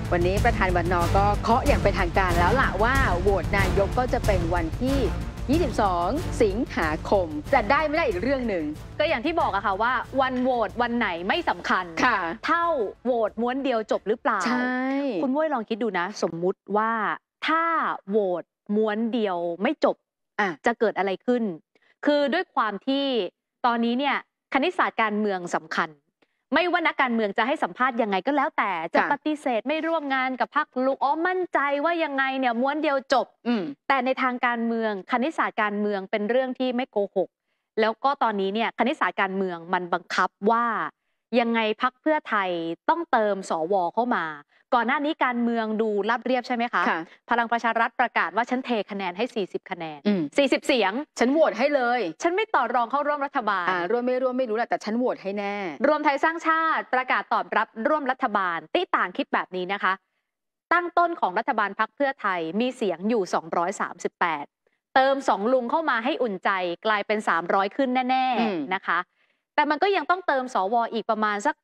วันนี้ประธานวน.ก็เคาะอย่างเป็นทางการแล้วล่ะว่าโหวตนายกก็จะเป็นวันที่ 22 สิงหาคมจะได้ไม่ได้อีกเรื่องหนึ่งก็อย่างที่บอกอะค่ะว่าวันโหวตวันไหนไม่สำคัญเท่าโหวตม้วนเดียวจบหรือเปล่าใช่คุณมุ้ยลองคิดดูนะสมมุติว่าถ้าโหวตม้วนเดียวไม่จบจะเกิดอะไรขึ้นคือด้วยความที่ตอนนี้เนี่ยคณิตศาสตร์การเมืองสำคัญไม่ว่านักการเมืองจะให้สัมภาษณ์ยังไงก็แล้วแต่จะปฏิเสธไม่ร่วมงานกับพรรคลุงมั่นใจว่ายังไงเนี่ยม้วนเดียวจบแต่ในทางการเมืองคณิตศาสตร์การเมืองเป็นเรื่องที่ไม่โกหกแล้วก็ตอนนี้เนี่ยคณิตศาสตร์การเมืองมันบังคับว่ายังไงพรรคเพื่อไทยต้องเติมสวเข้ามาก่อนหน้านี้การเมืองดูราบเรียบใช่ไหมคะพลังประชารัฐประกาศว่าฉันเทคะแนนให้40คะแนน40เสียงฉันโหวตให้เลยฉันไม่ต่อรองเข้าร่วมรัฐบาลร่วมไม่ร่วมไม่รู้แหละแต่ฉันโหวตให้แน่รวมไทยสร้างชาติประกาศตอบรับร่วมรัฐบาลติต่างคิดแบบนี้นะคะตั้งต้นของรัฐบาลพรรคเพื่อไทยมีเสียงอยู่238เติม2ลุงเข้ามาให้อุ่นใจกลายเป็น300ขึ้นแน่ๆนะคะแต่มันก็ยังต้องเติมสวอีกประมาณสัก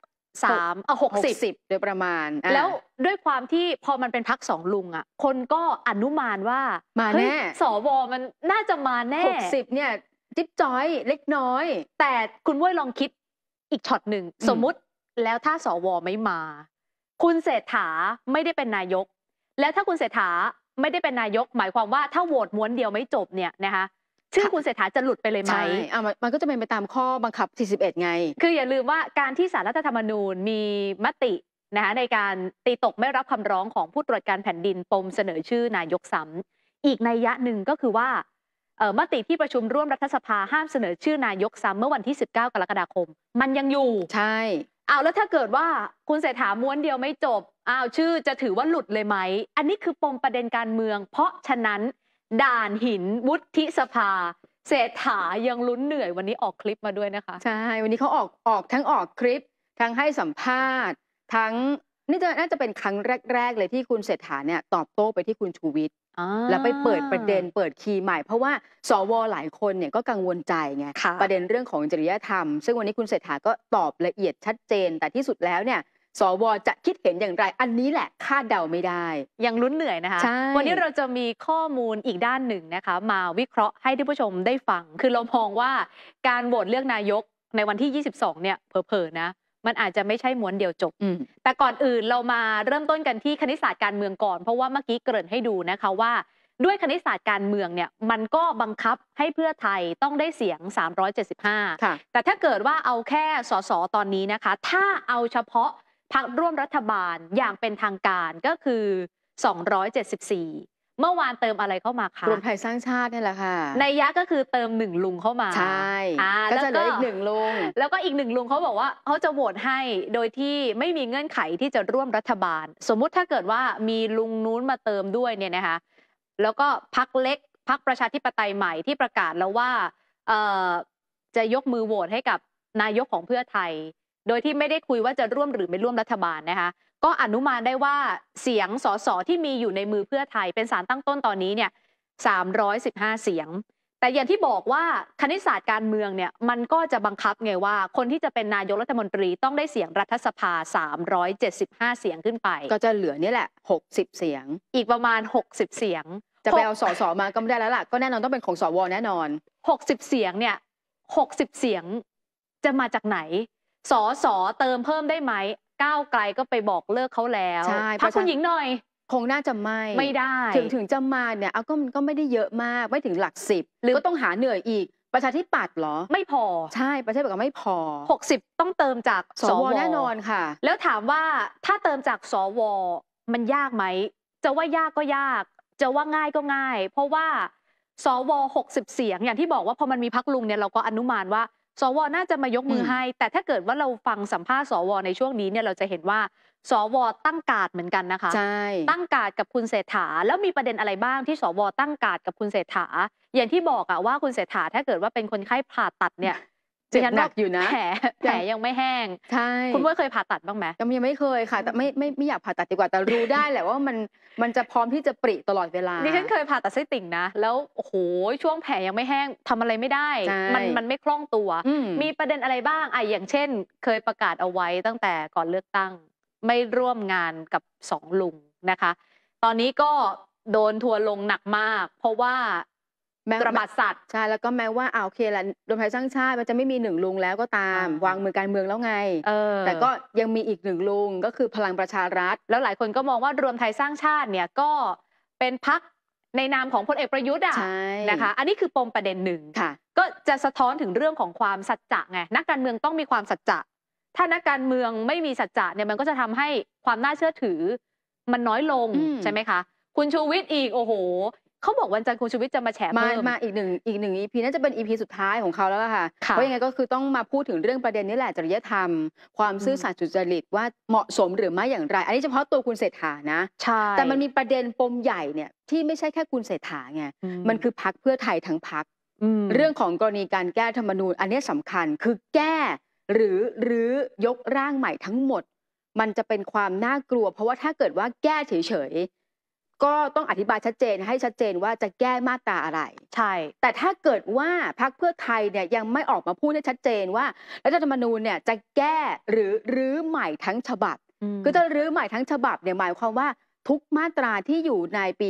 60 โดยประมาณแล้วด้วยความที่พอมันเป็นพรรค2ลุงอ่ะคนก็อนุมานว่ามาแน่สวมันน่าจะมาแน่ 60เนี่ยจิ๊บจ้อยเล็กน้อยแต่คุณมุ้ยลองคิดอีกช็อตหนึ่งสมมุติแล้วถ้าสวไม่มาคุณเศรษฐาไม่ได้เป็นนายกแล้วถ้าคุณเศรษฐาไม่ได้เป็นนายกหมายความว่าถ้าโหวตม้วนเดียวไม่จบเนี่ยนะคะชื่อคุณเศรษฐาจะหลุดไปเลยไหมมันก็จะเป็นไปตามข้อบังคับ41ไงคืออย่าลืมว่าการที่ศาลรัฐธรรมนูญมีมตินะคะในการตีตกไม่รับคำร้องของผู้ตรวจการแผ่นดินปมเสนอชื่อนายกซ้ำอีกนัยยะหนึ่งก็คือว่ามติที่ประชุมร่วมรัฐสภาห้ามเสนอชื่อนายกซ้ำเมื่อวันที่19กรกฎาคมมันยังอยู่ใช่แล้วถ้าเกิดว่าคุณเศรษฐาม้วนเดียวไม่จบชื่อจะถือว่าหลุดเลยไหมอันนี้คือปมประเด็นการเมืองเพราะฉะนั้นด่านหินวุฒิสภาเศรษฐายังลุ้นเหนื่อยวันนี้ออกคลิปมาด้วยนะคะใช่วันนี้เขาออกทั้งออกคลิปทั้งให้สัมภาษณ์ทั้งนี่น่าจะเป็นครั้งแรกเลยที่คุณเศรษฐาเนี่ยตอบโต้ไปที่คุณชูวิทย์แล้วไปเปิดประเด็นเปิดคีย์ใหม่เพราะว่าสวหลายคนเนี่ยก็กังวลใจไงประเด็นเรื่องของจริยธรรมซึ่งวันนี้คุณเศรษฐาก็ตอบละเอียดชัดเจนแต่ที่สุดแล้วเนี่ยสวจะคิดเห็นอย่างไรอันนี้แหละคาดเดาไม่ได้ยังลุ้นเหนื่อยนะคะวันนี้เราจะมีข้อมูลอีกด้านหนึ่งนะคะมาวิเคราะห์ให้ท่านผู้ชมได้ฟังคือเรามองว่าการโหวตเลือกนายกในวันที่22เนี่ยเผลอๆนะมันอาจจะไม่ใช่ม้วนเดียวจบแต่ก่อนอื่นเรามาเริ่มต้นกันที่คณิตศาสตร์การเมืองก่อนเพราะว่าเมื่อกี้เกริ่นให้ดูนะคะว่าด้วยคณิตศาสตร์การเมืองเนี่ยมันก็บังคับให้เพื่อไทยต้องได้เสียง375แต่ถ้าเกิดว่าเอาแค่สสตอนนี้นะคะถ้าเอาเฉพาะพรรคร่วมรัฐบาลอย่างเป็นทางการก็คือ274เมื่อวานเติมอะไรเข้ามาคะรวมไทยสร้างชาตินี่แหละค่ะนัยยะก็คือเติม1ลุงเข้ามาใช่ก็จะเหลืออีก1ลุงแล้วก็อีก1ลุงเขาบอกว่าเขาจะโหวตให้โดยที่ไม่มีเงื่อนไขที่จะร่วมรัฐบาลสมมุติถ้าเกิดว่ามีลุงนู้นมาเติมด้วยเนี่ยนะคะแล้วก็พรรคเล็กพรรคประชาธิปไตยใหม่ที่ประกาศแล้วว่าจะยกมือโหวตให้กับนายกของเพื่อไทยโดยที่ไม่ได้คุยว่าจะร่วมหรือไม่ร่วมรัฐบาลนะคะก็อนุมานได้ว่าเสียงสสที่มีอยู่ในมือเพื่อไทยเป็นสารตั้งต้นตอนนี้เนี่ย315เสียงแต่อย่างที่บอกว่าคณิตศาสตร์การเมืองเนี่ยมันก็จะบังคับไงว่าคนที่จะเป็นนายกรัฐมนตรีต้องได้เสียงรัฐสภา375เสียงขึ้นไปก็จะเหลือนี่แหละ60เสียงอีกประมาณ60เสียงจะไปเอาสสมาก็ไม่ได้แล้วล่ะก็แน่นอนต้องเป็นของสวแน่นอน 60เสียงเนี่ย60เสียงจะมาจากไหนสสเติมเพิ่มได้ไหมก้าวไกลก็ไปบอกเลิกเขาแล้วพรรคคุณหญิงหน่อยคงน่าจะไม่ได้ถึงจะมาเนี่ยก็มันก็ไม่ได้เยอะมากไม่ถึงหลัก10หรือก็ต้องหาเหนื่อยอีกประชาธิปัตย์เหรอไม่พอใช่ประชาธิปัตย์ก็ไม่พอ 60ต้องเติมจากสวแน่นอนค่ะแล้วถามว่าถ้าเติมจากสวมันยากไหมจะว่ายากก็ยากจะว่าง่ายก็ง่ายเพราะว่าสว60เสียงอย่างที่บอกว่าพอมันมีพรรคลุงเนี่ยเราก็อนุมานว่าสวน่าจะมายกมือให้แต่ถ้าเกิดว่าเราฟังสัมภาษณ์สวในช่วงนี้เนี่ยเราจะเห็นว่าสวตั้งการ์ดเหมือนกันนะคะใช่ตั้งการ์ดกับคุณเศรษฐาแล้วมีประเด็นอะไรบ้างที่สวตั้งการ์ดกับคุณเศรษฐาอย่างที่บอกอะว่าคุณเศรษฐาถ้าเกิดว่าเป็นคนไข้ผ่าตัดเนี่ยเจ็บหนักอยู่นะแผลยังไม่แห้งใช่คุณเคยผ่าตัดบ้างไหมยังไม่เคยค่ะแต่ไม่อยากผ่าตัดดีกว่าแต่รู้ได้แหละว่ามันจะพร้อมที่จะปริตลอดเวลาดิฉันเคยผ่าตัดไส้ติ่งนะแล้วโอ้โหช่วงแผลยังไม่แห้งทำอะไรไม่ได้มันไม่คล่องตัวมีประเด็นอะไรบ้างอย่างเช่นเคยประกาศเอาไว้ตั้งแต่ก่อนเลือกตั้งไม่ร่วมงานกับ2ลุงนะคะตอนนี้ก็โดนทัวร์ลงหนักมากเพราะว่าตระบัดสัตว์ใช่แล้วก็แม้ว่าโอเคแหละรวมไทยสร้างชาติมันจะไม่มี1ลุงแล้วก็ตามวางมือการเมืองแล้วไงแต่ก็ยังมีอีก1ลุงก็คือพลังประชารัฐแล้วหลายคนก็มองว่ารวมไทยสร้างชาติเนี่ยก็เป็นพรรคในนามของพลเอกประยุทธ์นะคะอันนี้คือปมประเด็นหนึ่งก็จะสะท้อนถึงเรื่องของความสัจจะไงนักการเมืองต้องมีความสัจจะถ้านักการเมืองไม่มีสัจจะเนี่ยมันก็จะทำให้ความน่าเชื่อถือมันน้อยลงใช่ไหมคะคุณชูวิทย์อีกโอ้โหเขาบอกวันจันทร์คุณชูวิทย์จะมาแฉเพิ่มมาอีกหนึ่ง EP น่าจะเป็น EP สุดท้ายของเขาแล้วล่ะค่ะเพราะยังไงก็คือต้องมาพูดถึงเรื่องประเด็นนี้แหละจริยธรรมความซื่อสัตย์สุจริตว่าเหมาะสมหรือไม่อย่างไรอันนี้เฉพาะตัวคุณเศรษฐานะใช่แต่มันมีประเด็นปมใหญ่เนี่ยที่ไม่ใช่แค่คุณเศรษฐาไงมันคือพรรคเพื่อไทยทั้งพรรคเรื่องของกรณีการแก้ธรรมนูญอันนี้สำคัญคือแก้หรือยกร่างใหม่ทั้งหมดมันจะเป็นความน่ากลัวเพราะว่าถ้าเกิดว่าแก้เฉยก็ต้องอธิบายชัดเจนให้ชัดเจนว่าจะแก้มาตราอะไรใช่แต่ถ้าเกิดว่าพรรคเพื่อไทยเนี่ยยังไม่ออกมาพูดให้ชัดเจนว่ารัฐธรรมนูญเนี่ยจะแก้หรือรื้อใหม่ทั้งฉบับก็จะรื้อใหม่ทั้งฉบับเนี่ยหมายความว่าทุกมาตราที่อยู่ในปี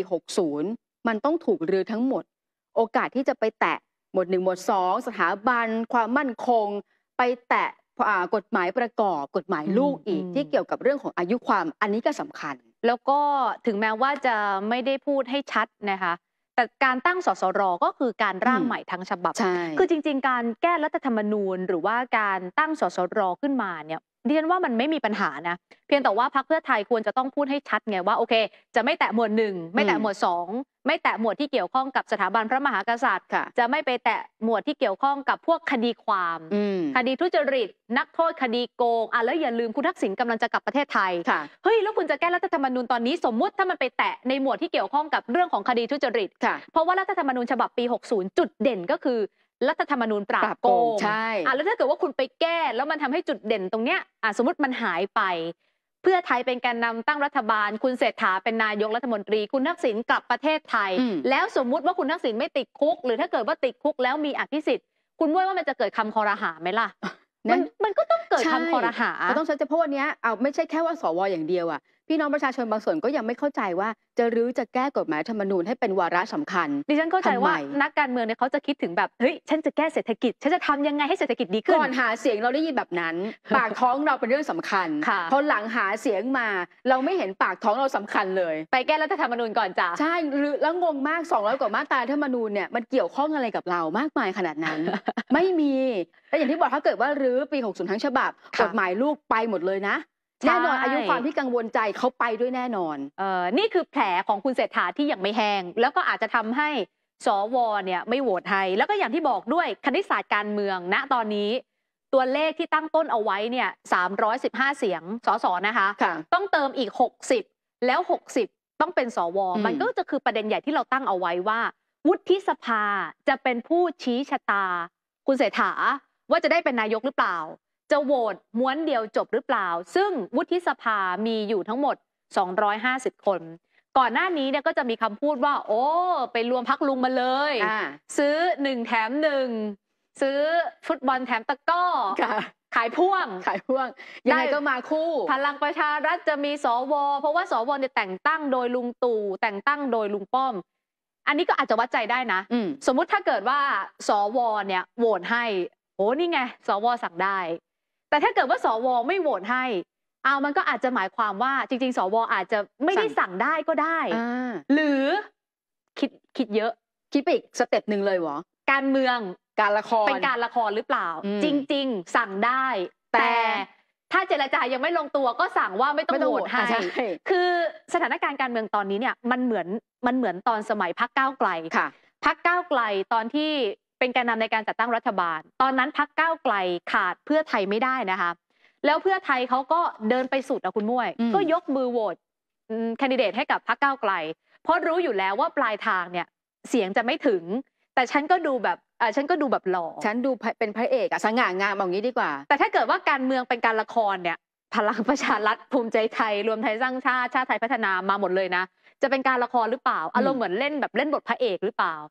60มันต้องถูกรื้อทั้งหมดโอกาสที่จะไปแตะหมวด1หมวด2สถาบันความมั่นคงไปแตะกฎหมายประกอบกฎหมายลูกอีกที่เกี่ยวกับเรื่องของอายุความอันนี้ก็สำคัญแล้วก็ถึงแม้ว่าจะไม่ได้พูดให้ชัดนะคะแต่การตั้งสสรก็คือการร่างใหม่ทั้งฉบับคือจริงๆการแก้รัฐธรรมนูญหรือว่าการตั้งสสรขึ้นมาเนี่ยดิฉันว่ามันไม่มีปัญหานะเพียงแต่ว่าพรรคเพื่อไทยควรจะต้องพูดให้ชัดไงว่าโอเคจะไม่แตะหมวด1ไม่แตะหมวด2ไม่แตะหมวดที่เกี่ยวข้องกับสถาบันพระมหากษัตริย์จะไม่ไปแตะหมวดที่เกี่ยวข้องกับพวกคดีความคดีทุจริตนักโทษคดีโกงแล้วอย่าลืมคุณทักษิณกำลังจะกลับประเทศไทยเฮ้ยแล้วคุณจะแก้รัฐธรรมนูญตอนนี้สมมุติถ้ามันไปแตะในหมวดที่เกี่ยวข้องกับเรื่องของคดีทุจริตเพราะว่ารัฐธรรมนูญฉบับปี60จุดเด่นก็คือรัฐธรรมนูญปราบโกงใช่แล้วถ้าเกิดว่าคุณไปแก้แล้วมันทำให้จุดเด่นตรงเนี้ยสมมติมันหายไปเพื่อไทยเป็นแกนนำตั้งรัฐบาลคุณเศรษฐาเป็นนายกรัฐมนตรีคุณทักษิณกลับประเทศไทยแล้วสมมุติว่าคุณทักษิณไม่ติดคุกหรือถ้าเกิดว่าติดคุกแล้วมีอภิสิทธิ์คุณว่ามันจะเกิดคำคอรหาไหมล่ะมันก็ต้องเกิดคำคอรหาต้องใช้เพราะวันนี้ไม่ใช่แค่ว่าสวอย่างเดียวพี่น้องประชาชนบางส่วนก็ยังไม่เข้าใจว่าจะรื้อจะแก้กฎหมายธรรมนูญให้เป็นวาระสำคัญดิฉันเข้าใจว่านักการเมืองเนี่ยเขาจะคิดถึงแบบเฮ้ยฉันจะแก้เศรษฐกิจฉันจะทำยังไงให้เศรษฐกิจดีขึ้นก่อนหาเสียงเราได้ยินแบบนั้นปากท้องเราเป็นเรื่องสำคัญพอหลังหาเสียงมาเราไม่เห็นปากท้องเราสำคัญเลยไปแก้รัฐธรรมนูญก่อนจ้ะใช่แล้วงงมาก200กว่ามาตรารัฐธรรมนูญเนี่ยมันเกี่ยวข้องอะไรกับเรามากมายขนาดนั้น ไม่มีและอย่างที่บอกถ้าเกิดว่ารื้อปี60ทั้งฉบับกฎหมายลูกไปหมดเลยนะแน่นอนอายุความที่กังวลใจเขาไปด้วยแน่นอนนี่คือแผลของคุณเศรษฐาที่ยังไม่แห้งแล้วก็อาจจะทำให้สวเนี่ยไม่โหวตให้แล้วก็อย่างที่บอกด้วยคณิตศาสตร์การเมืองณตอนนี้ตัวเลขที่ตั้งต้นเอาไว้เนี่ย315เสียงสสนะคะต้องเติมอีก60แล้ว60ต้องเป็นสวมันก็จะคือประเด็นใหญ่ที่เราตั้งเอาไว้ว่าวุฒิสภาจะเป็นผู้ชี้ชะตาคุณเศรษฐาว่าจะได้เป็นนายกหรือเปล่าจะโหวตม้วนเดียวจบหรือเปล่าซึ่งวุฒิสภามีอยู่ทั้งหมด250คนก่อนหน้านี้เนี่ยก็จะมีคำพูดว่าโอ้ไปรวมพรรคลุงมาเลยซื้อ1แถม1ซื้อฟุตบอลแถมตะกร้อขายพ่วงยังไงก็มาคู่พลังประชารัฐจะมีสวเพราะว่าสวเนี่ยแต่งตั้งโดยลุงตู่แต่งตั้งโดยลุงป้อมอันนี้ก็อาจจะวัดใจได้นะสมมุติถ้าเกิดว่าสวเนี่ยโหวตให้โอ้นี่ไงสวสั่งได้แต่ถ้าเกิดว่าสวไม่โหวตให้มันก็อาจจะหมายความว่าจริงๆสวอาจจะไม่ได้สั่งได้ก็ได้หรือคิดเยอะคิดไปอีกสเต็ปหนึ่งเลยเหรอการเมืองการละครเป็นการละครหรือเปล่าจริงๆสั่งได้แต่ถ้าเจรจายังไม่ลงตัวก็สั่งว่าไม่ต้องโหวตให้คือสถานการณ์การเมืองตอนนี้เนี่ยมันเหมือนตอนสมัยพรรคก้าวไกลพรรคก้าวไกลตอนที่เป็นแกนนำในการจัดตั้งรัฐบาลตอนนั้นพรรคก้าวไกลขาดเพื่อไทยไม่ได้นะคะแล้วเพื่อไทยเขาก็เดินไปสุดคุณมุ้ยก็ยกมือโหวตแคนดิเดตให้กับพรรคก้าวไกลเพราะรู้อยู่แล้วว่าปลายทางเนี่ยเสียงจะไม่ถึงแต่ฉันก็ดูแบบหล่อฉันดูเป็นพระเอกสง่างามอย่างนี้ดีกว่าแต่ถ้าเกิดว่าการเมืองเป็นการละครเนี่ยพลังประชารัฐภูมิใจไทยรวมไทยสร้างชาติชาติไทยพัฒนามาหมดเลยนะจะเป็นการละครหรือเปล่าอารมณ์เหมือนเล่นบทพระเอกหรือเปล่า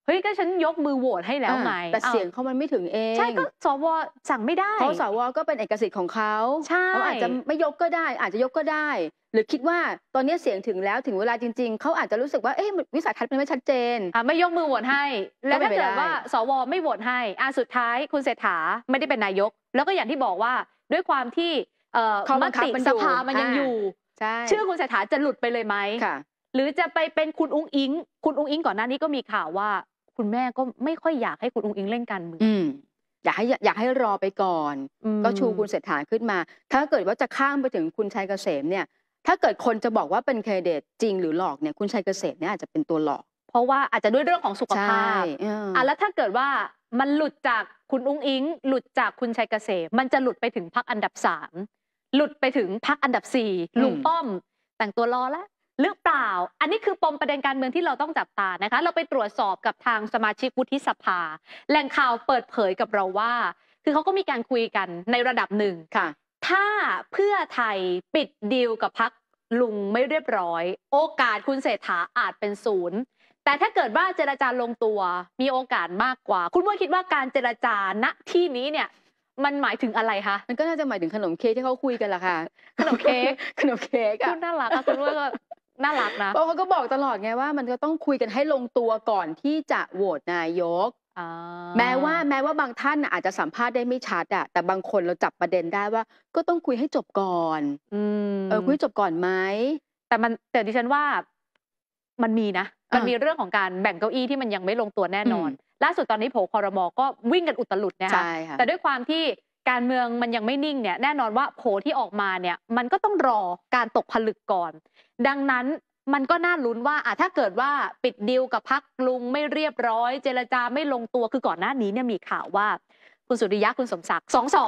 เฮ้ยก็ฉันยกมือโหวตให้แล้วไงแต่เสียงเขามันไม่ถึงเองใช่ก็สวสั่งไม่ได้เพราะสวก็เป็นเอกสิทธิ์ของเขาเขาอาจจะไม่ยกก็ได้อาจจะยกก็ได้หรือคิดว่าตอนนี้เสียงถึงแล้วถึงเวลาจริงๆเขาอาจจะรู้สึกว่าวิสัยทัศน์มันไม่ชัดเจนไม่ยกมือโหวตให้แล้วถ้าเกิดว่าสวไม่โหวตให้สุดท้ายคุณเศรษฐาไม่ได้เป็นนายกแล้วก็อย่างที่บอกว่าด้วยความที่มติสภามันยังอยู่ชื่อคุณเศรษฐาจะหลุดไปเลยไหมหรือจะไปเป็นคุณอุ้งอิงก่อนหน้านี้ก็มีข่าวว่าคุณแม่ก็ไม่ค่อยอยากให้คุณอุ้งอิงเล่นการเมืองอยากให้รอไปก่อนก็ชูคุณเศรษฐาขึ้นมาถ้าเกิดว่าจะข้ามไปถึงคุณชัยเกษมเนี่ยถ้าเกิดคนจะบอกว่าเป็นแคนดิเดตจริงหรือหลอกเนี่ยคุณชัยเกษมเนี่ยอาจจะเป็นตัวหลอกเพราะว่าอาจจะด้วยเรื่องของสุขภาพแล้วถ้าเกิดว่ามันหลุดจากคุณอุ้งอิงหลุดจากคุณชัยเกษมมันจะหลุดไปถึงพรรคอันดับ3หลุดไปถึงพรรคอันดับ4ลุงป้อมแต่งตัวรอแล้วหรือเปล่าอันนี้คือปมประเด็นการเมืองที่เราต้องจับตานะคะเราไปตรวจสอบกับทางสมาชิกวุฒิสภาแหล่งข่าวเปิดเผยกับเราว่าคือเขาก็มีการคุยกันในระดับหนึ่งค่ะถ้าเพื่อไทยปิดดีลกับพรรคลุงไม่เรียบร้อยโอกาสคุณเศรษฐาอาจเป็น0แต่ถ้าเกิดว่าเจรจาลงตัวมีโอกาสมากกว่าคุณว่าคิดว่าการเจรจาณที่นี้เนี่ยมันหมายถึงอะไรคะมันก็น่าจะหมายถึงขนมเค้กที่เขาคุยกันแหละค่ะขนมเค้กคุณน่ารักคุณว่าน่ารักนะเพราะเขาก็บอกตลอดไงว่ามันจะต้องคุยกันให้ลงตัวก่อนที่จะโหวตนายกแม้ว่าบางท่านอาจจะสัมภาษณ์ได้ไม่ชัดแต่บางคนเราจับประเด็นได้ว่าก็ต้องคุยให้จบก่อนคุยจบก่อนไหมแต่ดิฉันว่ามันมีนะมันมีเรื่องของการแบ่งเก้าอี้ที่มันยังไม่ลงตัวแน่นอนล่าสุดตอนนี้โผล่ครม.ก็วิ่งกันอุตลุดนะคะแต่ด้วยความที่การเมืองมันยังไม่นิ่งเนี่ยแน่นอนว่าโผล่ที่ออกมาเนี่ยมันก็ต้องรอการตกผลึกก่อนดังนั้นมันก็น่าลุ้นว่าถ้าเกิดว่าปิดดีลกับพรรคลุงไม่เรียบร้อยเจรจาไม่ลงตัวคือก่อนหน้านี้เนี่ยมีข่าวว่าคุณสุริยะคุณสมศักดิ์2 ส.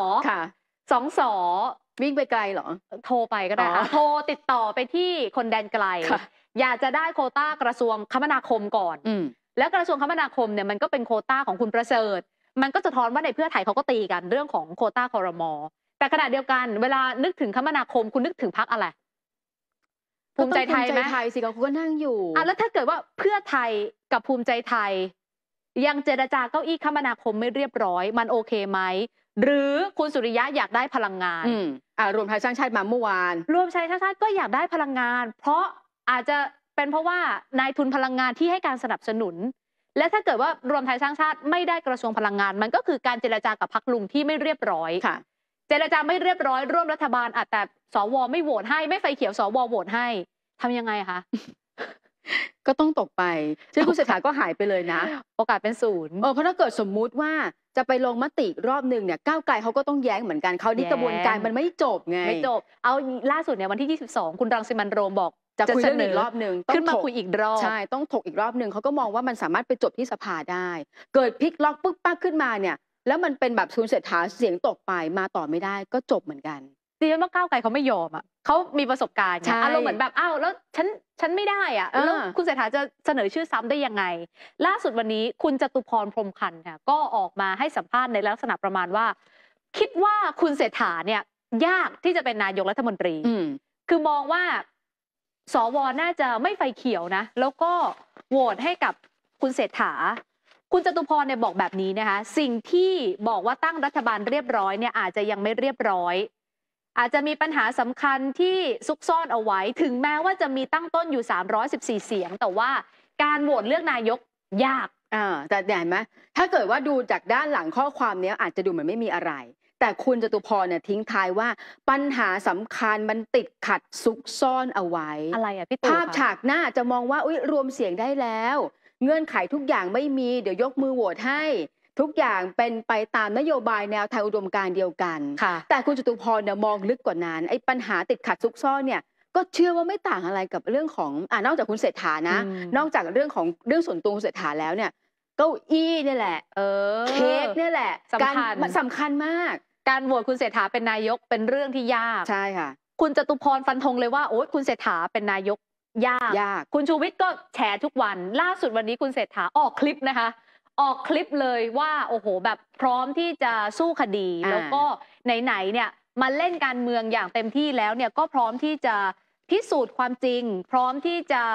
วิ่งไปไกลเหรอโทรไปก็ได้โทรติดต่อไปที่คนแดนไกลอยากจะได้โควต้ากระทรวงคมนาคมก่อนแล้วกระทรวงคมนาคมเนี่ยมันก็เป็นโควต้าของคุณประเสริฐมันก็สะท้อนว่าในเพื่อไทยเขาก็ตีกันเรื่องของโควต้าครม.แต่ขณะเดียวกันเวลานึกถึงคมนาคมคุณนึกถึงพรรคอะไรภูมิใจไทยไหมสิเขาก็นั่งอยู่แล้วถ้าเกิดว่าเพื่อไทยกับภูมิใจไทยยังเจรจาเก้าอี้คมนาคมไม่เรียบร้อยมันโอเคไหมหรือคุณสุริยะอยากได้พลังงานรวมไทยสร้างชาติมาเมื่อวานรวมไทยสร้างชาติก็อยากได้พลังงานเพราะอาจจะเป็นเพราะว่านายทุนพลังงานที่ให้การสนับสนุนและถ้าเกิดว่ารวมไทยสร้างชาติไม่ได้กระทรวงพลังงานมันก็คือการเจรจากับพรรคลุงที่ไม่เรียบร้อยเจรจาไม่เรียบร้อยร่วมรัฐบาลแต่สวไม่โหวตให้ไม่ไฟเขียวสวโหวตให้ทำยังไงคะก็ต้องตกไปซึ่งคุณเศรษฐาก็หายไปเลยนะโอกาสเป็น0 เพราะถ้าเกิดสมมุติว่าจะไปลงมติรอบหนึ่งเนี่ยก้าวไกลเขาก็ต้องแย้งเหมือนกันเขานี่กระบวนการมันไม่จบไงไม่จบเอาล่าสุดเนี่ยวันที่22คุณรังสิมันต์โรมบอกจะคุยเรื่องอีกรอบหนึ่งขึ้นมาคุยอีกรอบใช่ต้องถกอีกรอบหนึ่งเขาก็มองว่ามันสามารถไปจบที่สภาได้เกิดพลิกล็อกปึ๊กปักขึ้นมาเนี่ยแล้วมันเป็นแบบคุณเศรษฐาเสียงตกไปมาต่อไม่ได้ก็จบเหมือนกันดิฉันว่าก้าวไกลเขาไม่ยอมเขามีประสบการณ์อารมณ์เหมือนแบบแล้วฉันไม่ได้แล้วคุณเศรษฐาจะเสนอชื่อซ้ำได้ยังไงล่าสุดวันนี้คุณจตุพรพรหมพันธ์ค่ะก็ออกมาให้สัมภาษณ์ในลักษณะประมาณว่าคิดว่าคุณเศรษฐาเนี่ยยากที่จะเป็นนายกรัฐมนตรีคือมองว่าสวน่าจะไม่ไฟเขียวนะแล้วก็โหวตให้กับคุณเศรษฐาคุณจตุพรเนี่ยบอกแบบนี้นะคะสิ่งที่บอกว่าตั้งรัฐบาลเรียบร้อยเนี่ยอาจจะยังไม่เรียบร้อยอาจจะมีปัญหาสำคัญที่ซุกซ่อนเอาไว้ถึงแม้ว่าจะมีตั้งต้นอยู่314เสียงแต่ว่าการโหวตเลือกนายกยากแต่เห็นไหมถ้าเกิดว่าดูจากด้านหลังข้อความนี้อาจจะดูเหมือนไม่มีอะไรแต่คุณจตุพรเนี่ยทิ้งท้ายว่าปัญหาสำคัญมันติดขัดซุกซ่อนเอาไว้อะไรพี่ตู่ภาพฉากหน้าจะมองว่ารวมเสียงได้แล้วเงื่อนไขทุกอย่างไม่มีเดี๋ยวยกมือโหวตให้ทุกอย่างเป็นไปตามนโยบายแนวทางอุดมการณ์เดียวกันแต่คุณจตุพรเนี่ยมองลึกกว่านั้นไอ้ปัญหาติดขัดซุกซ่อนเนี่ยก็เชื่อว่าไม่ต่างอะไรกับเรื่องของนอกจากคุณเศรษฐานะนอกจากเรื่องส่วนตัวคุณเศรษฐาแล้วเนี่ยเก้าอี้นี่แหละเค้กนี่แหละสำคัญมากการโหวตคุณเศรษฐาเป็นนายกเป็นเรื่องที่ยากใช่ค่ะคุณจตุพรฟันธงเลยว่าคุณเศรษฐาเป็นนายกยากคุณชูวิทย์ก็แฉทุกวันล่าสุดวันนี้คุณเศรษฐาออกคลิปนะคะออกคลิปเลยว่าโอ้โหแบบพร้อมที่จะสู้คดีแล้วก็ไหนๆเนี่ยมาเล่นการเมืองอย่างเต็มที่แล้วเนี่ยก็พร้อมที่จะพิสูจน์ความจริงพร้อมที่จะ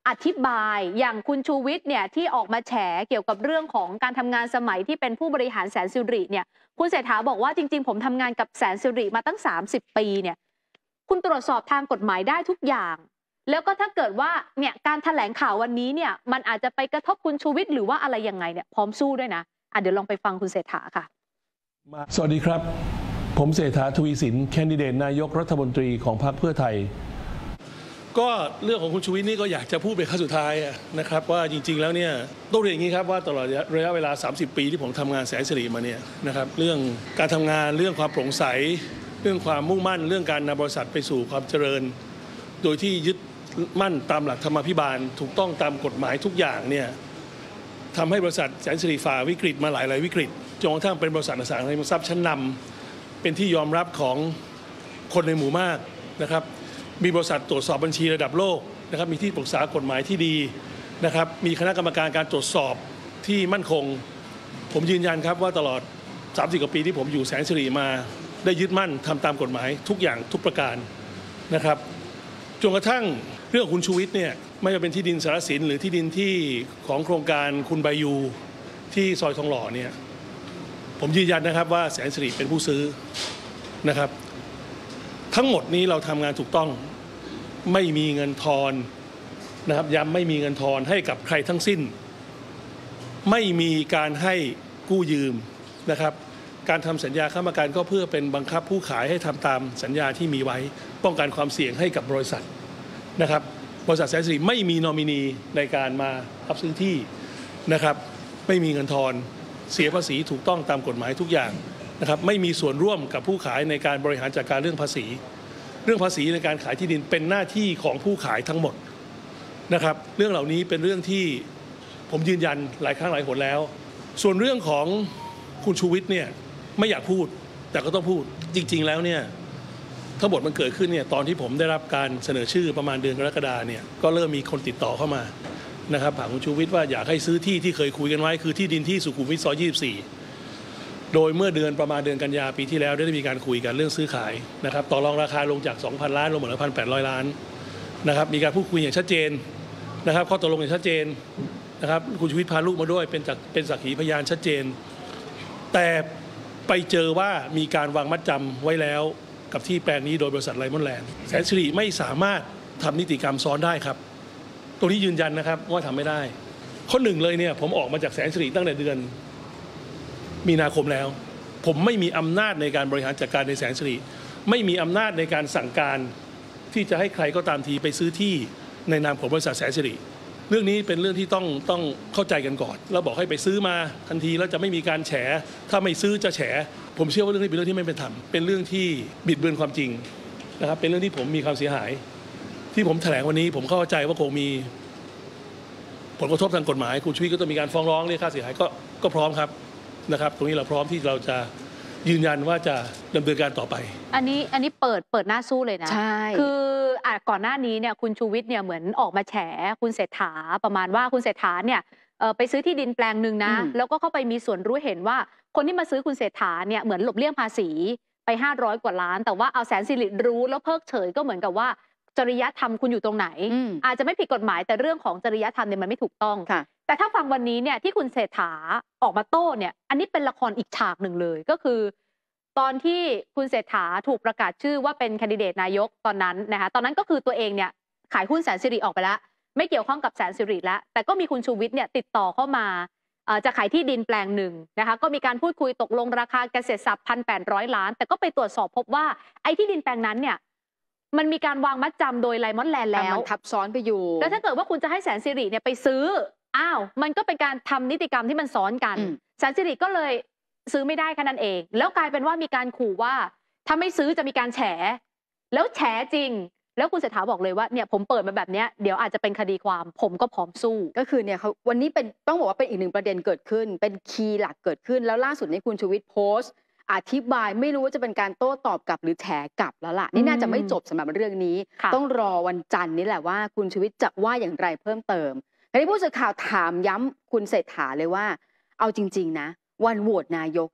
อธิบายอย่างคุณชูวิทย์เนี่ยที่ออกมาแฉเกี่ยวกับเรื่องของการทำงานสมัยที่เป็นผู้บริหารแสนสิริเนี่ยคุณเศรษฐาบอกว่าจริงๆผมทำงานกับแสนสิริมาตั้ง30 ปีเนี่ยคุณตรวจสอบทางกฎหมายได้ทุกอย่างแล้วก็ถ้าเกิดว่าเนี่ยการแถลงข่าววันนี้เนี่ยมันอาจจะไปกระทบคุณชูวิทย์หรือว่าอะไรยังไงเนี่ยพร้อมสู้ด้วยนะเดี๋ยวลองไปฟังคุณเศรษฐาค่ะสวัสดีครับผมเศรษฐาทวีสินแคนดิเดตนายกรัฐมนตรีของพรรคเพื่อไทยก็เรื่องของคุณชูวิทย์นี่ก็อยากจะพูดเป็นครั้งสุดท้ายนะครับว่าจริงๆแล้วเนี่ยต้องเรียนอย่างนี้ครับว่าตลอดระยะเวลา30 ปีที่ผมทำงานแสนสิริมาเนี่ยนะครับเรื่องการทำงานเรื่องความโปร่งใสเรื่องความมุ่งมั่นเรื่องการนำบริษัทไปสู่ความเจริญโดยที่ยึดมั่นตามหลักธรรมาภิบาลถูกต้องตามกฎหมายทุกอย่างเนี่ยทำให้บริษัทแสนสิริฝ่าวิกฤตมาหลายวิกฤตจนกระทั่งเป็นบริษัทอสังหาริมทรัพย์ชั้นนำเป็นที่ยอมรับของคนในหมู่มากนะครับมีบริษัทตรวจสอบบัญชีระดับโลกนะครับมีที่ปรึกษากฎหมายที่ดีนะครับมีคณะกรรมการการตรวจสอบที่มั่นคงผมยืนยันครับว่าตลอด30 กว่าปีที่ผมอยู่แสนสิริมาได้ยึดมั่นทำตามกฎหมายทุกอย่างทุกประการนะครับจนกระทั่งเรื่องคุณชูวิทย์เนี่ยไม่ว่าเป็นที่ดินสารสินหรือที่ดินที่ของโครงการคุณไบยูที่ซอยทองหล่อเนี่ยผมยืนยันนะครับว่าแสนสิริเป็นผู้ซื้อนะครับทั้งหมดนี้เราทำงานถูกต้องไม่มีเงินทอนนะครับย้ำไม่มีเงินทอนให้กับใครทั้งสิ้นไม่มีการให้กู้ยืมนะครับการทำสัญญาค้ำประกันก็เพื่อเป็นบังคับผู้ขายให้ทำตามสัญญาที่มีไว้ป้องกันความเสี่ยงให้กับบริษัทนะครับบริษัทแสนสิริไม่มีนอมินีในการมารับซื้อที่นะครับไม่มีเงินทอนเสียภาษีถูกต้องตามกฎหมายทุกอย่างนะครับไม่มีส่วนร่วมกับผู้ขายในการบริหารจัดการเรื่องภาษีในการขายที่ดินเป็นหน้าที่ของผู้ขายทั้งหมดนะครับเรื่องเหล่านี้เป็นเรื่องที่ผมยืนยันหลายครั้งหลายหนแล้วส่วนเรื่องของคุณชูวิทย์เนี่ยไม่อยากพูดแต่ก็ต้องพูดจริงๆแล้วเนี่ยทั้งหมดมันเกิดขึ้นเนี่ยตอนที่ผมได้รับการเสนอชื่อประมาณเดือนกรกฎาคมเนี่ยก็เริ่มมีคนติดต่อเข้ามานะครับถามคุณชูวิทย์ว่าอยากให้ซื้อที่เคยคุยกันไว้คือที่ดินที่สุขุมวิทซอย24โดยเมื่อประมาณเดือนกันยาปีที่แล้วได้มีการคุยกันเรื่องซื้อขายนะครับต่อรองราคาลงจาก 2,000 ล้านลงมาเหลือ 1,800 ล้านนะครับมีการพูดคุยอย่างชัดเจนนะครับข้อตกลงอย่างชัดเจนนะครับคุณชูวิทย์พาลูกมาด้วยเป็นสักขีพยานชัดเจนแต่ไปเจอว่ามีการวางมัดจำไว้แล้วกับที่แปลงนี้โดยบริษัทไลมอนแลนด์แสนสิริไม่สามารถทำนิติกรรมซ้อนได้ครับตรงนี้ยืนยันนะครับว่าทำไม่ได้ข้อหนึ่งเลยเนี่ยผมออกมาจากแสนสิริตั้งแต่เดือนมีนาคมแล้วผมไม่มีอำนาจในการบริหารจัดการในแสนสิริไม่มีอำนาจในการสั่งการที่จะให้ใครก็ตามทีไปซื้อที่ในนามของบริษัทแสนสิริเรื่องนี้เป็นเรื่องที่ต้องเข้าใจกันก่อนแล้วบอกให้ไปซื้อมาทันทีแล้วจะไม่มีการแฉถ้าไม่ซื้อจะแฉผมเชื่อว่าเรื่องนี้เป็นเรื่องที่ไม่เป็นธรรมเป็นเรื่องที่บิดเบือนความจริงนะครับเป็นเรื่องที่ผมมีความเสียหายที่ผมแถลงวันนี้ผมเข้าใจว่าคงมีผลกระทบทางกฎหมายคุณชูวิทย์ก็ต้องมีการฟ้องร้องเรียกค่าเสียหายก็พร้อมครับนะครับตรงนี้เราพร้อมที่เราจะยืนยันว่าจะดำเนินการต่อไปอันนี้เปิดหน้าสู้เลยนะใช่คือก่อนหน้านี้เนี่ยคุณชูวิทย์เนี่ยเหมือนออกมาแฉคุณเศรษฐาประมาณว่าคุณเศรษฐาเนี่ยไปซื้อที่ดินแปลงหนึ่งนะแล้วก็เข้าไปมีส่วนรู้เห็นว่าคนที่มาซื้อคุณเศรษฐาเนี่ยเหมือนหลบเลี่ยงภาษีไป500 กว่าล้านแต่ว่าเอาแสนสิริรู้แล้วเพิกเฉยก็เหมือนกับว่าจริยธรรมคุณอยู่ตรงไหนอาจจะไม่ผิดกฎหมายแต่เรื่องของจริยธรรมเนี่ยมันไม่ถูกต้องแต่ถ้าฟังวันนี้เนี่ยที่คุณเศรษฐาออกมาโต้เนี่ยอันนี้เป็นละครอีกฉากหนึ่งเลยก็คือตอนที่คุณเศรษฐาถูกประกาศชื่อว่าเป็นแคนดิเดตนายกตอนนั้นนะคะตอนนั้นก็คือตัวเองเนี่ยขายหุ้นแสนสิริออกไปแล้วไม่เกี่ยวข้องกับแสนสิริแล้วแต่ก็มีคุณชูวิทย์เนี่ยติดต่อเข้ามาจะขายที่ดินแปลงหนึ่งนะคะก็มีการพูดคุยตกลงราคาเกษตรทรัพย์ 1,800 ล้านแต่ก็ไปตรวจสอบพบว่าไอ้ที่ดินแปลงนั้นเนี่ยมันมีการวางมัดจำโดยไลมอนแลนด์แล้วมันทับซ้อนไปอยู่แล้วถ้าเกิดว่าคุณจะให้แสนสิริเนี่ยไปซื้อมันก็เป็นการทำนิติกรรมที่มันซ้อนกันแสนสิริก็เลยซื้อไม่ได้แค่นั้นเองแล้วกลายเป็นว่ามีการขู่ว่าถ้าไม่ซื้อจะมีการแฉแล้วแฉจริงแล้วคุณเศรษฐาบอกเลยว่าเนี่ยผมเปิดมาแบบนี้เดี๋ยวอาจจะเป็นคดีความผมก็พร้อมสู้ก็คือเนี่ยเขาวันนี้เป็นต้องบอกว่าเป็นอีกหนึ่งประเด็นเกิดขึ้นเป็นคีย์หลักเกิดขึ้นแล้วล่าสุดนี้คุณชูวิทย์โพสต์อธิบายไม่รู้ว่าจะเป็นการโต้ตอบกลับหรือแฉกลับแล้วล่ะนี่น่าจะไม่จบสำหรับเรื่องนี้ต้องรอวันจันทร์นี่แหละว่าคุณชูวิทย์จะว่าอย่างไรเพิ่มเติมทีนี้ผู้สื่อข่าวถามย้ำคุณเศรษฐาเลยว่าเอาจริงๆนะวันโหวตนายกเนี่ย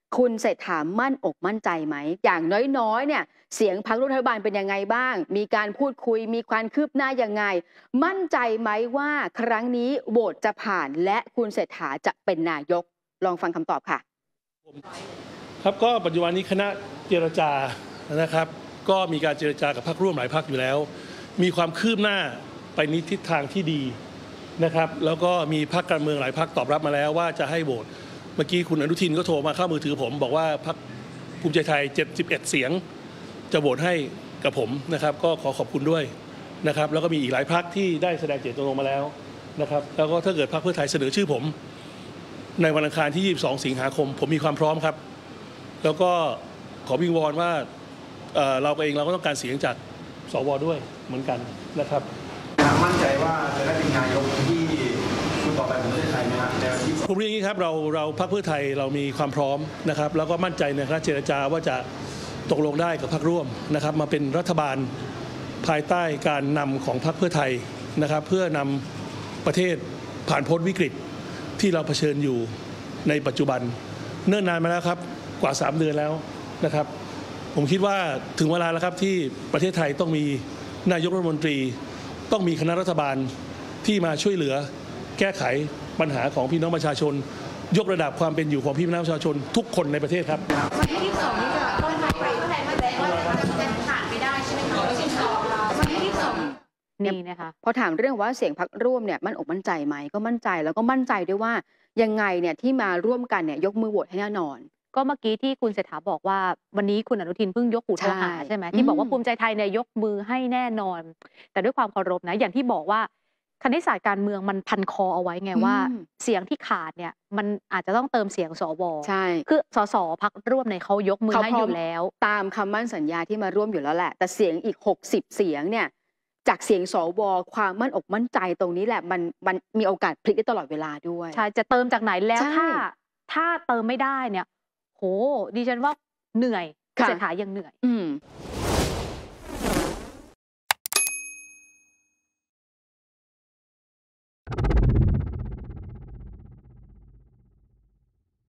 คุณเศรษฐามั่นอกมั่นใจไหมอย่างน้อยๆเนี่ยเสียงพรรคร่วมรัฐบาลเป็นยังไงบ้างมีการพูดคุยมีความคืบหน้ายังไงมั่นใจไหมว่าครั้งนี้โหวตจะผ่านและคุณเศรษฐาจะเป็นนายกลองฟังคำตอบค่ะครับก็ปัจจุบันนี้คณะเจรจานะครับก็มีการเจรจากับพรรคร่วมหลายพรรคอยู่แล้วมีความคืบหน้าไปในทิศทางที่ดีนะครับแล้วก็มีพรรคการเมืองหลายพรรคตอบรับมาแล้วว่าจะให้โหวตเมื่อกี้คุณอนุทินก็โทรมาเข้ามือถือผมบอกว่าพรรคภูมิใจไทย71เสียงจะโหวตให้กับผมนะครับก็ขอขอบคุณด้วยนะครับแล้วก็มีอีกหลายพรรคที่ได้แสดงเจตจำนงมาแล้วนะครับแล้วก็ถ้าเกิดพรรคเพื่อไทยเสนอชื่อผมในวันอังคารที่22สิงหาคมผมมีความพร้อมครับแล้วก็ขอวิงวอนว่าเราเองเราก็ต้องการเสียงจากสวด้วยเหมือนกันนะครับมั่นใจว่าจะได้เป็นนายกที่คุณต่อไปของประเทศไทยไหมครับในวันที่ผมเรียนอย่างนี้ครับเราพรรคเพื่อไทยเรามีความพร้อมนะครับแล้วก็มั่นใจในคณะเจรจาว่าจะตกลงได้กับพรรคร่วมนะครับมาเป็นรัฐบาลภายใต้การนำของพรรคเพื่อไทยนะครับเพื่อนำประเทศผ่านพ้นวิกฤตที่เราเผชิญอยู่ในปัจจุบันเนิ่นนานมาแล้วครับกว่า3 เดือนแล้วนะครับผมคิดว่าถึงเวลาแล้วครับที่ประเทศไทยต้องมีนายกรัฐมนตรีต้องมีคณะรัฐบาลที่มาช่วยเหลือแก้ไขปัญหาของพี่น้องประชาชนยกระดับความเป็นอยู่ของพี่น้องประชาชนทุกคนในประเทศครับวันที่22นี้จะต้องให้เพื่อไทยมั่นใจว่าจะผ่านไปได้ใช่ไหมคะวันที่22 นี่นะคะพอถามเรื่องว่าเสียงพรรคร่วมเนี่ยมั่นอกมั่นใจไหมก็มั่นใจแล้วก็มั่นใจด้วยว่ายังไงเนี่ยที่มาร่วมกันเนี่ยยกมือโหวตให้แน่นอนก็เมื่อกี้ที่คุณเศรษฐาบอกว่าวันนี้คุณอนุทินเพิ่งยกหูโทรหาใช่ไหมที่บอกว่าภูมิใจไทยเนี่ยยกมือให้แน่นอนแต่ด้วยความเคารพนะอย่างที่บอกว่าคณิตศาสตร์การเมืองมันพันคอเอาไว้ไงว่าเสียงที่ขาดเนี่ยมันอาจจะต้องเติมเสียงสวใช่คือสสพรรคร่วมในเขายกมือให้อยู่แล้วตามคำมั่นสัญญาที่มาร่วมอยู่แล้วแหละแต่เสียงอีก60เสียงเนี่ยจากเสียงสวความมั่นอกมั่นใจตรงนี้แหละมันมีโอกาสพลิกได้ตลอดเวลาด้วยใช่จะเติมจากไหนแล้วถ้าเติมไม่ได้เนี่ยโหดิฉันว่าเหนื่อยเศรษฐายังเหนื่อย